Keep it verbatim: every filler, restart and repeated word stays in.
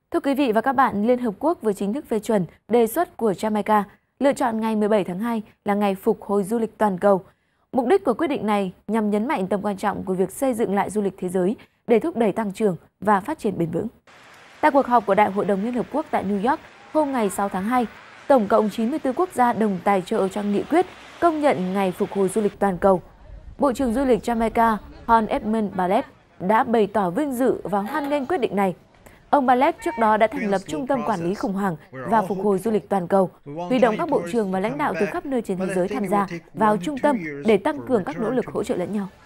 Thưa quý vị và các bạn, Liên Hợp Quốc vừa chính thức phê chuẩn đề xuất của Jamaica lựa chọn ngày mười bảy tháng hai là ngày phục hồi du lịch toàn cầu. Mục đích của quyết định này nhằm nhấn mạnh tầm quan trọng của việc xây dựng lại du lịch thế giới để thúc đẩy tăng trưởng và phát triển bền vững. Tại cuộc họp của Đại hội đồng Liên Hợp Quốc tại New York hôm ngày sáu tháng hai, tổng cộng chín mươi tư quốc gia đồng tài trợ cho nghị quyết công nhận ngày phục hồi du lịch toàn cầu. Bộ trưởng Du lịch Jamaica Hon Edmund Bartlett đã bày tỏ vinh dự và hoan nghênh quyết định này. Ông Bartlett trước đó đã thành lập Trung tâm Quản lý khủng hoảng và phục hồi du lịch toàn cầu, huy động các bộ trưởng và lãnh đạo từ khắp nơi trên thế giới tham gia vào trung tâm để tăng cường các nỗ lực hỗ trợ lẫn nhau.